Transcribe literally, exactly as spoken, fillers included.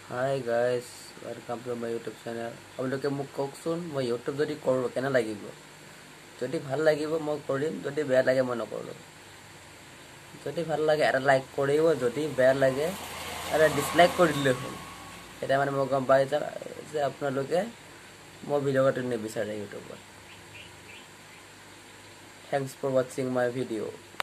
Hi guys, welcome to my YouTube channel. আপোনালোকে মোক কওকচোন মই ইউটিউব যদি কৰোঁ কেনে লাগিব? যদি ভাল লাগিব মই কৰিম, যদি বেয়া লাগে মই নকৰোঁ। যদি ভাল লাগে এটা লাইক কৰিব, যদি বেয়া লাগে এটা ডিসলাইক কৰি দিলে হ'ল। এটা মানে মই গম পাই যাম যে আপোনালোকে মই ভিডিঅ' কৰিব নিবিচাৰে ইউটিউবত। Thanks for watching my video.